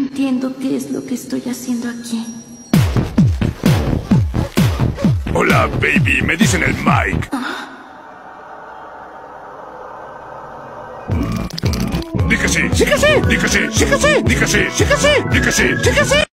entiendo qué es lo que estoy haciendo aquí. Hola, baby. Me dicen el Mike. Di que sí. ¡Sí que sí! Di que sí. ¡Sí que sí! Di que sí. ¡Sí que sí! Di que sí. ¡Sí que sí!